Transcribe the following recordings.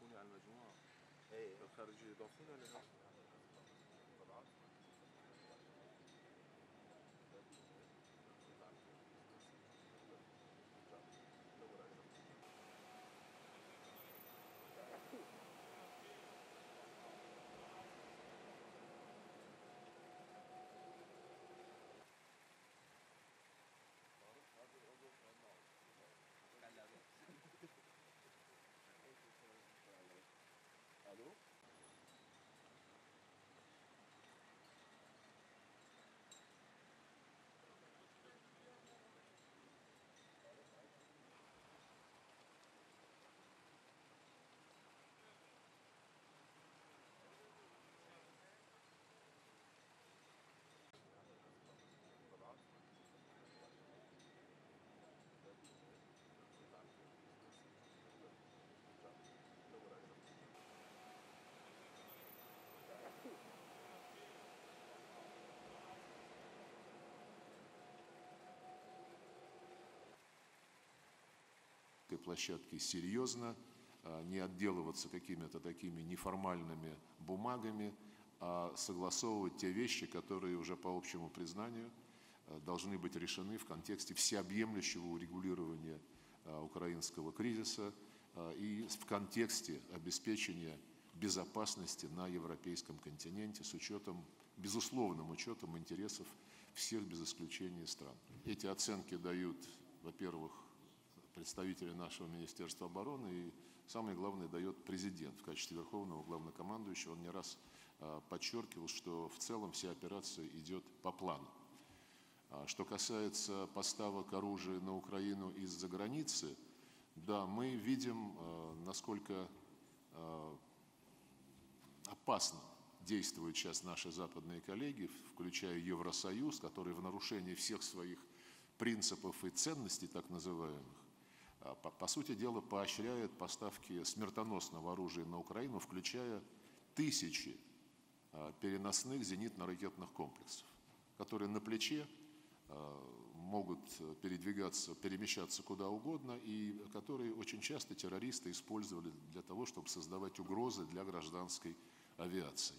تليفوني على المجموعة الخارجية ضافونا لنا. Площадке серьезно, не отделываться какими-то такими неформальными бумагами, а согласовывать те вещи, которые уже по общему признанию должны быть решены в контексте всеобъемлющего урегулирования украинского кризиса и в контексте обеспечения безопасности на европейском континенте с учетом, безусловным учетом интересов всех без исключения стран. Эти оценки дают, во-первых, представители нашего Министерства обороны и, самое главное, дает президент в качестве верховного главнокомандующего. Он не раз подчеркивал, что в целом вся операция идет по плану. Что касается поставок оружия на Украину из-за границы, да, мы видим, насколько опасно действуют сейчас наши западные коллеги, включая Евросоюз, который в нарушении всех своих принципов и ценностей, так называемых, по сути дела, поощряет поставки смертоносного оружия на Украину, включая тысячи переносных зенитно-ракетных комплексов, которые на плече могут перемещаться куда угодно, и которые очень часто террористы использовали для того, чтобы создавать угрозы для гражданской авиации.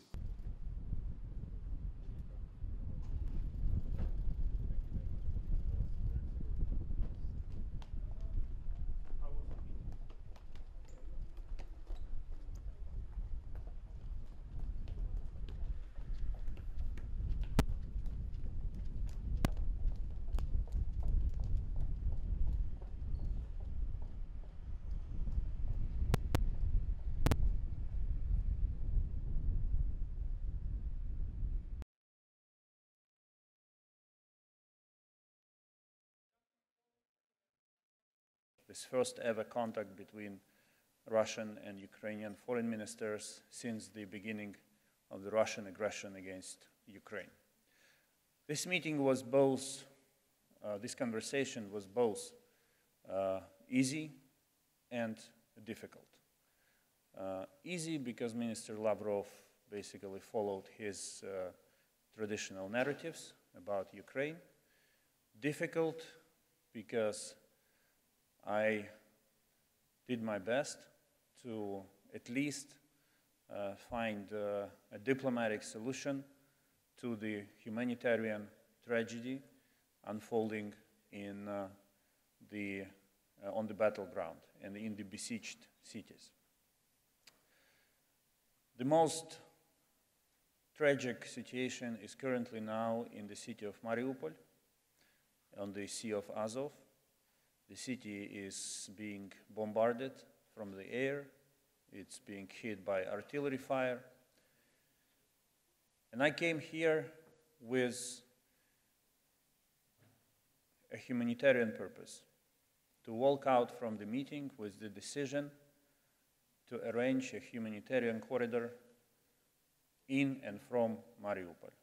This first ever contact between Russian and Ukrainian foreign ministers since the beginning of the Russian aggression against Ukraine. This meeting was both, this conversation was both easy and difficult. Easy because Minister Lavrov basically followed his traditional narratives about Ukraine. Difficult because I did my best to at least find a diplomatic solution to the humanitarian tragedy unfolding on the battleground and in the besieged cities. The most tragic situation is currently now in the city of Mariupol, on the Sea of Azov. The city is being bombarded from the air. It's being hit by artillery fire. And I came here with a humanitarian purpose, to walk out from the meeting with the decision to arrange a humanitarian corridor in and from Mariupol.